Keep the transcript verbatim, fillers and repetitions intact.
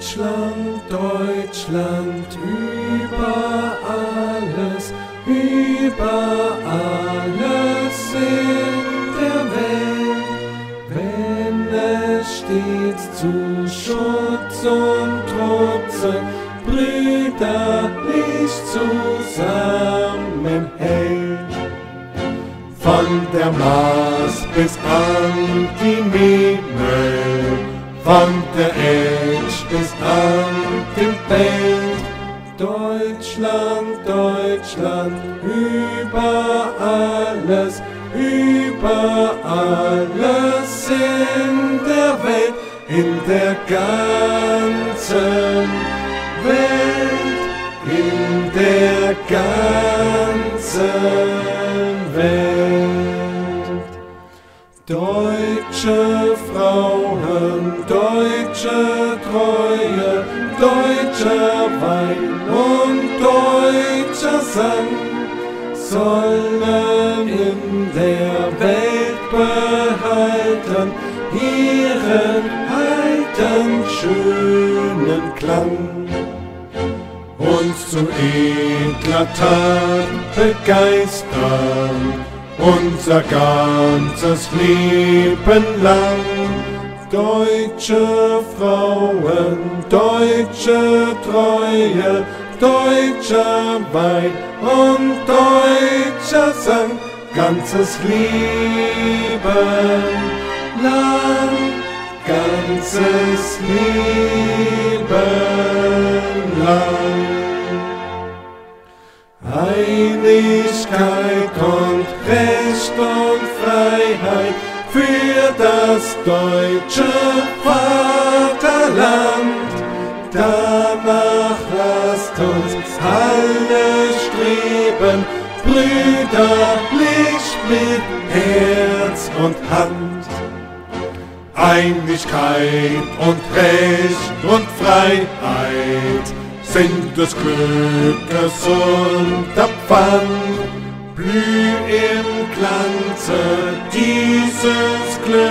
Deutschland, Deutschland, über alles, über alles in der Welt, wenn es stets zu Schutz und Trotze brüderlich zusammenhält. Von der Maas bis an die Memel, von der Etsch bis an den Belt, Deutschland, Deutschland, über alles, über alles in der Welt, in der ganzen Welt, in der ganzen Welt. Deutsche Frauen, deutsche Treue, deutscher Wein und deutscher Sang sollen in der Welt behalten ihren alten schönen Klang. Uns zu edler Tat begeistern, unser ganzes Leben lang. Deutsche Frauen, deutsche Treue, deutscher Wein und deutscher Sang, ganzes Leben lang, ganzes Leben lang. Einigkeit und Recht und Freiheit für das deutsche Vaterland. Danach lasst uns alle streben, brüderlich mit Herz und Hand. Einigkeit und Recht und Freiheit sind des Glückes Unterpfand. Blüh im Glanze dieses Glücks